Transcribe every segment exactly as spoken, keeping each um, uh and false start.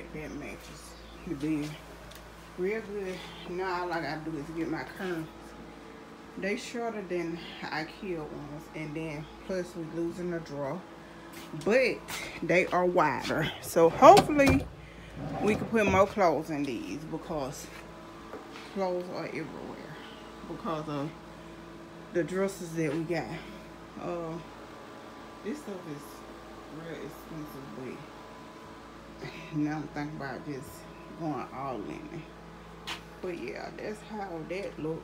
that that matches the bed real good. Now all I gotta do is get my curtains. They shorter than IKEA ones, and then plus we losing a drawer, but they are wider. So hopefully we can put more clothes in these because clothes are everywhere because of the dressers that we got. Uh, this stuff is real expensive, but now I'm thinking about just going all in it. But yeah, that's how that look.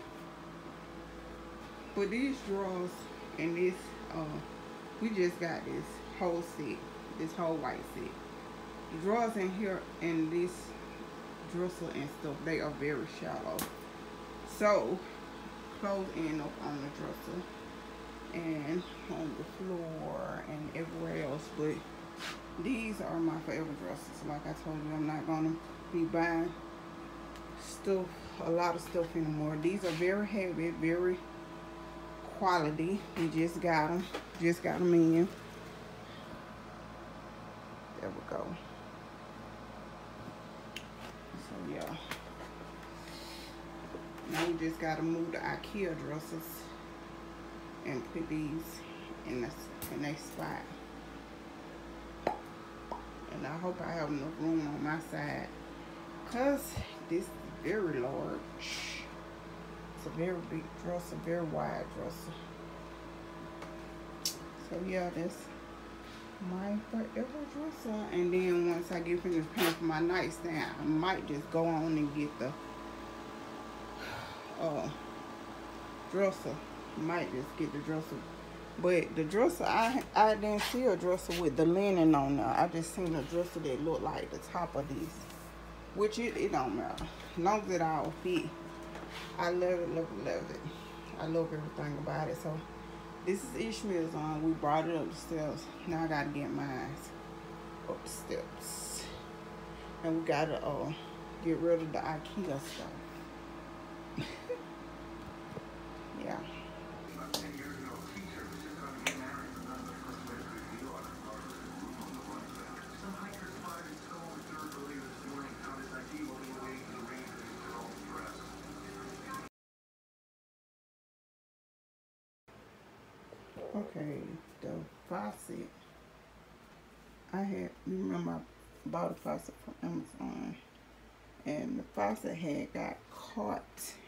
But these drawers and this, uh, we just got this whole set, this whole white set. The drawers in here and this dresser and stuff, they are very shallow. So, clothes end up on the dresser and on the floor and everywhere else. But these are my forever dressers. Like I told you, I'm not gonna be buying stuff, a lot of stuff anymore. These are very heavy, very quality. We just got them, just got them in. There we go. So yeah, now we just gotta move the IKEA dressers and put these in the in their spot. And I hope I have enough room on my side, cause this is very large. It's a very big dresser, very wide dresser. So yeah, that's my forever dresser. And then once I get finished paying for my nightstand, I might just go on and get the uh, dresser. Might just get the dresser. But the dresser, I I didn't see a dresser with the linen on there. I just seen a dresser that looked like the top of this. Which it, it don't matter. As long as it all fit. I love it, love it, love it. I love everything about it. So this is Ishmael's on. We brought it up the steps. Now I gotta get mine up the steps. And we gotta uh, get rid of the IKEA stuff. Yeah. Okay, the faucet. I had, you remember I bought a faucet from Amazon, and the faucet had got caught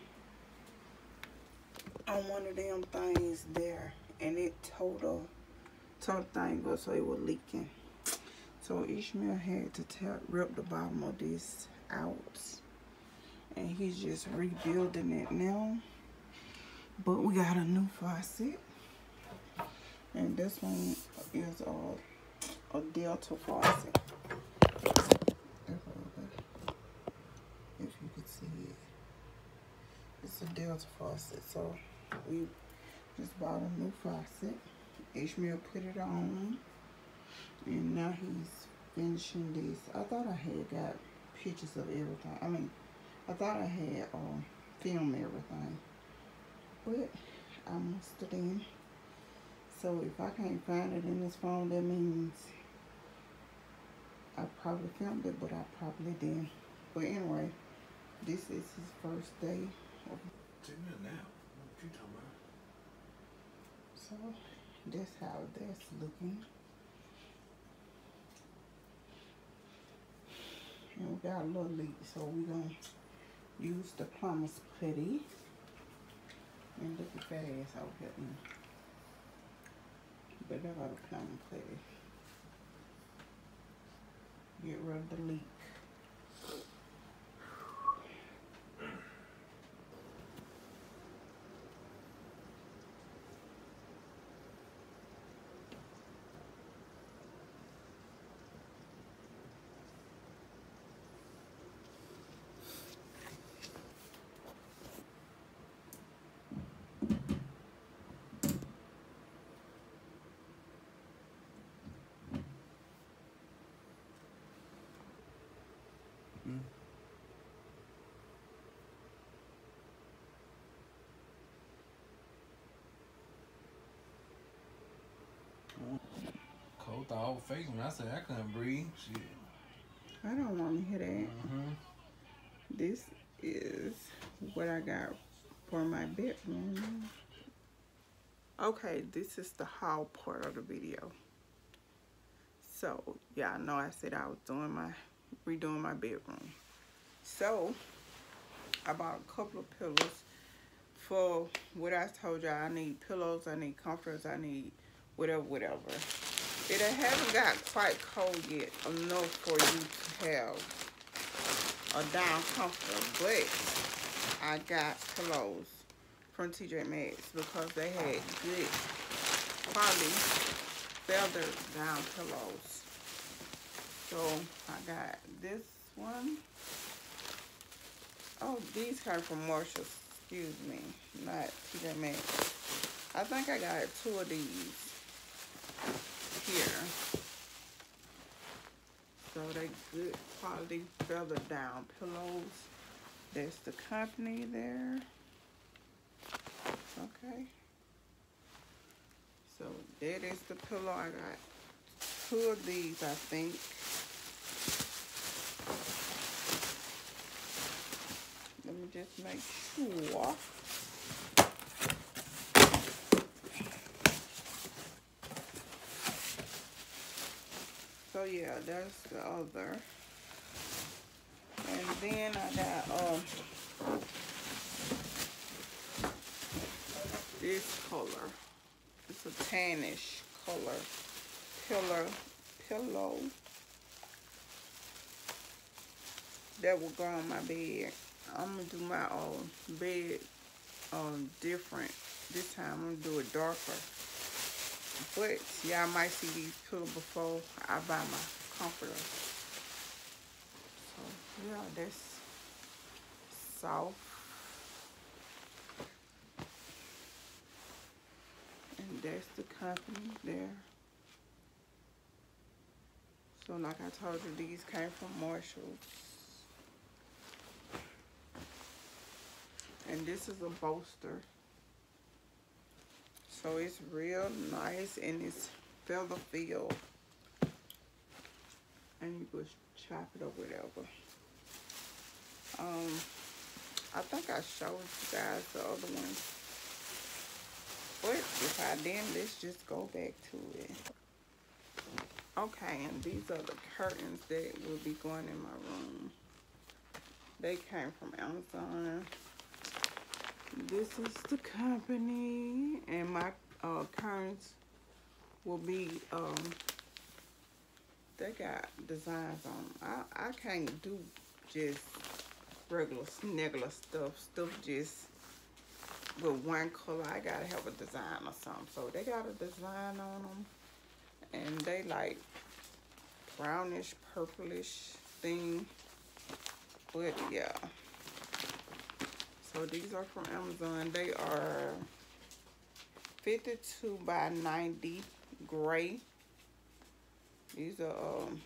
on one of them things there, and it tore the, tore the thing up, so it was leaking. So Ishmael had to tear, rip the bottom of this out, and he's just rebuilding it now. But we got a new faucet. And this one is a, a Delta faucet. If you could see it. It's a Delta faucet. So we just bought a new faucet. Ishmael put it on. And now he's finishing this. I thought I had got pictures of everything. I mean, I thought I had um, filmed everything. But I must have done. So if I can't find it in this phone, that means I probably filmed it, but I probably didn't. But anyway, this is his first day. Of Taking it now. What you talking about? So that's how that's looking. And we got a little leak, so we're gonna use the plumber's putty. And look at that ass out here. But I got a plumber putty. Get rid of the leak. Cold thought I was faking when I said I couldn't breathe. Shit. I don't want to hear that. Mm-hmm. This is what I got for my bedroom. Okay, this is the haul part of the video. So, yeah, I know I said I was doing my, redoing my bedroom. So, I bought a couple of pillows for what I told y'all. I need pillows, I need comforters, I need whatever, whatever. It hasn't got quite cold yet enough for you to have a down comforter, but I got pillows from T J Maxx because they had good quality feather down pillows. So I got this one. Oh, these came from Marshalls. Excuse me, not T J Maxx. I think I got two of these here. So they good quality feather down pillows. There's the company there. Okay. So that is the pillow. I got two of these, I think. Let me just make sure. So yeah, that's the other. And then I got um this color. It's a tannish color pillow pillow that will go on my bed. I'm gonna do my own bed um different this time. I'm gonna do it darker. But y'all might see these pillows before I buy my comforter. So yeah, that's soft. And that's the company there. So like I told you, these came from Marshalls. And this is a bolster. So it's real nice and it's feather filled. And you just chop it or whatever. Um, I think I showed you guys the other one. But if I didn't, let's just go back to it. Okay, and these are the curtains that will be going in my room. They came from Amazon. This is the company, and my uh, curtains will be, um, they got designs on them. I, I can't do just regular sneggler stuff, stuff just with one color. I gotta have a design or something. So they got a design on them, and they like brownish, purplish thing. But yeah. So these are from Amazon. They are fifty-two by ninety gray. These are um,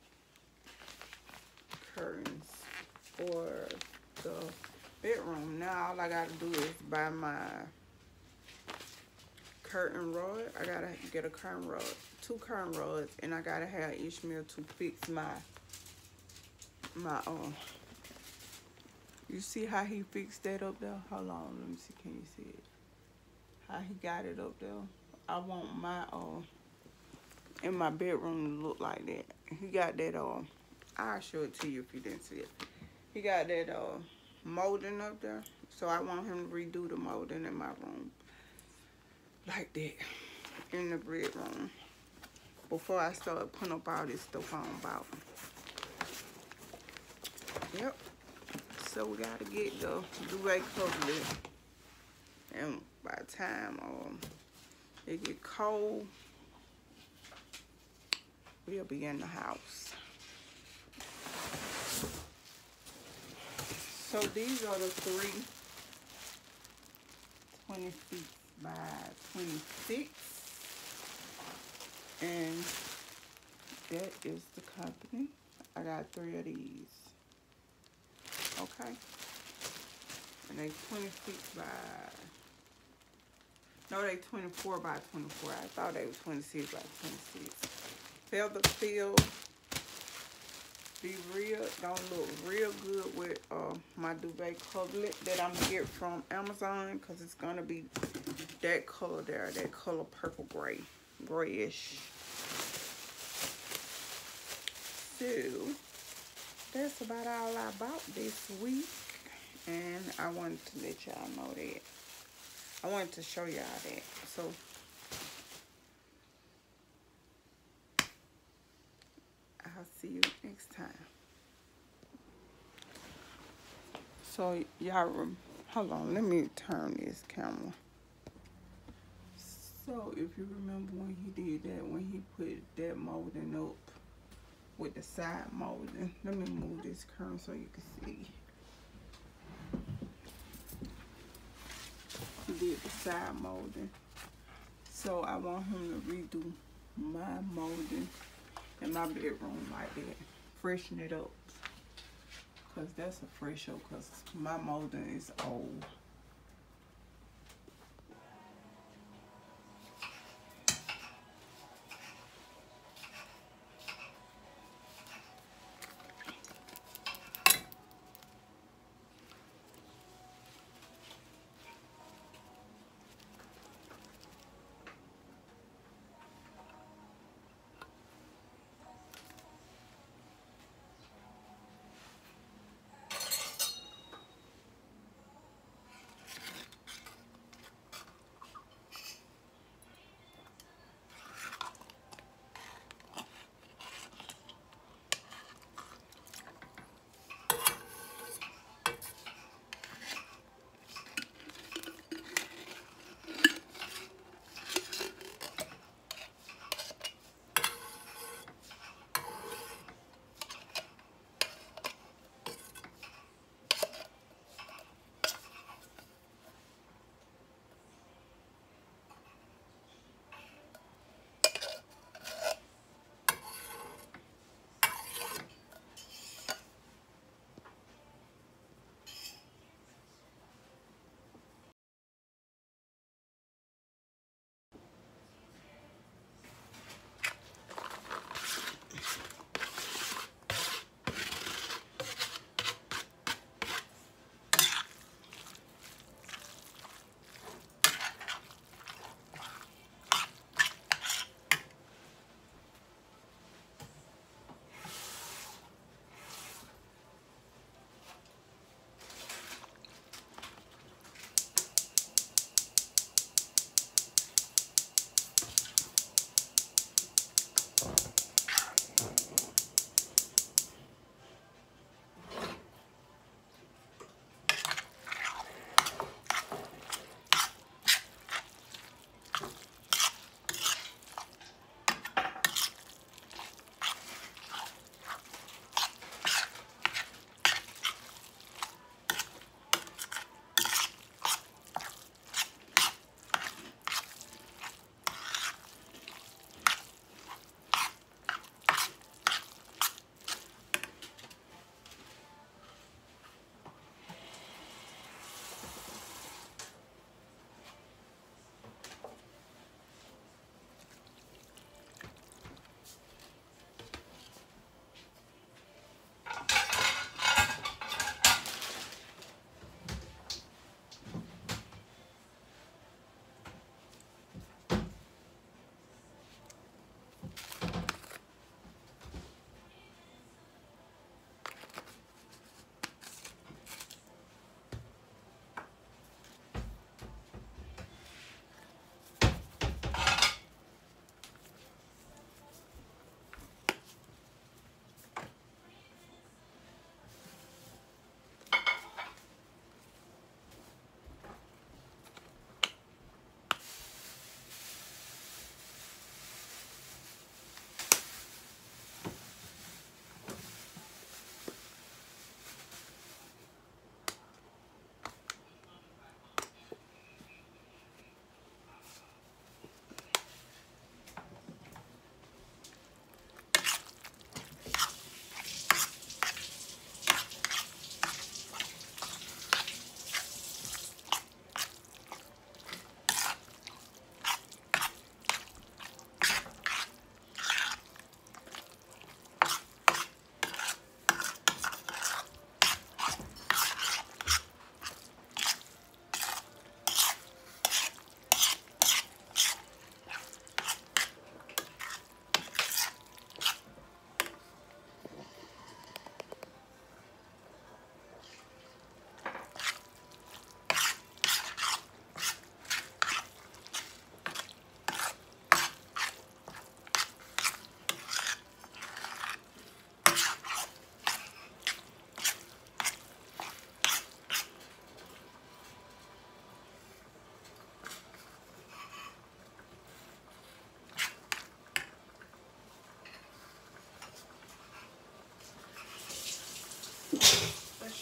curtains for the bedroom. Now all I gotta do is buy my curtain rod. I gotta get a curtain rod, two curtain rods, and I gotta have Ishmael to fix my my um. You see how he fixed that up there? Hold on, let me see. Can you see it? How he got it up there? I want my uh in my bedroom to look like that. He got that uh. I'll show it to you if you didn't see it. He got that uh molding up there, so I want him to redo the molding in my room like that in the bedroom before I start putting up all this stuff on about. Yep. So we gotta get the duvet covered, and by the time um it get cold, we'll be in the house. So these are the three twenty feet by twenty-six, and that is the company. I got three of these. Okay, and they twenty feet by, no, they twenty-four by twenty-four. I thought they were twenty-six by twenty-six. Feather filled be real, gonna look real good with uh, my duvet coverlet that I'm gonna get from Amazon, because it's gonna be that color there, that color purple gray, grayish. So that's about all I bought this week, and I wanted to let y'all know that. I wanted to show y'all that. So I'll see you next time. So y'all, hold on, let me turn this camera. So if you remember when he did that, when he put that molding up with the side molding, let me move this curtain so you can see. He did the side molding. So I want him to redo my molding in my bedroom like that. Freshen it up. Because that's a fresh up, because my molding is old.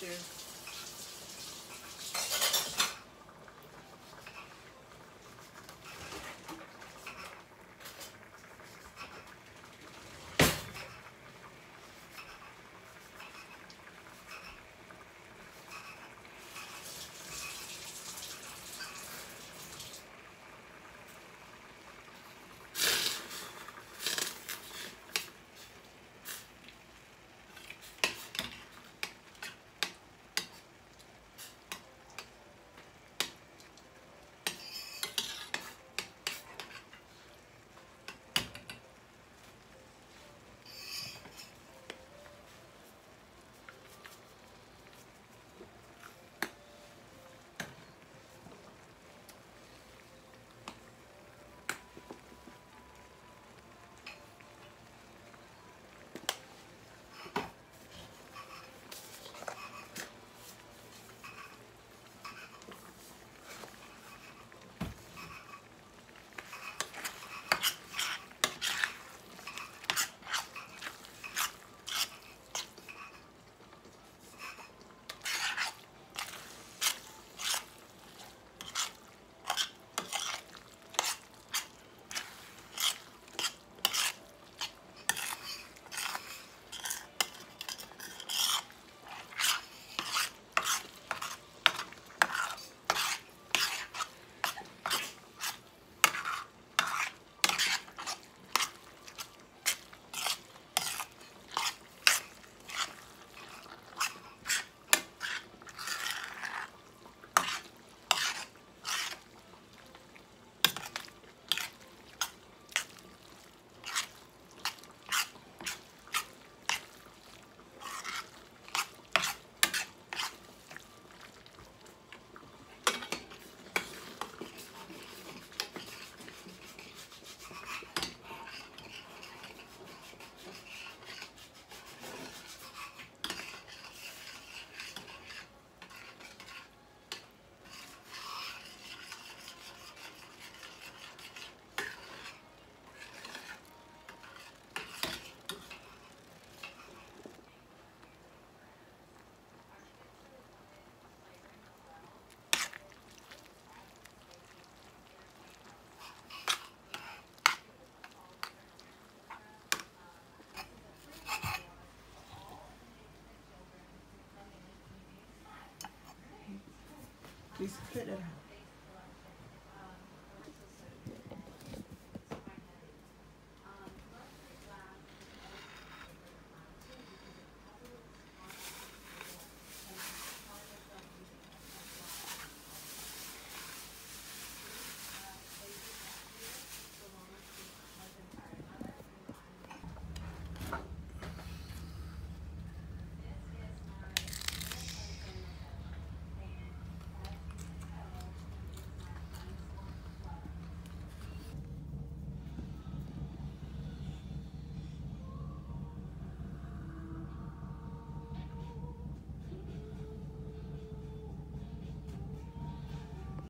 delicious. Just cut it out.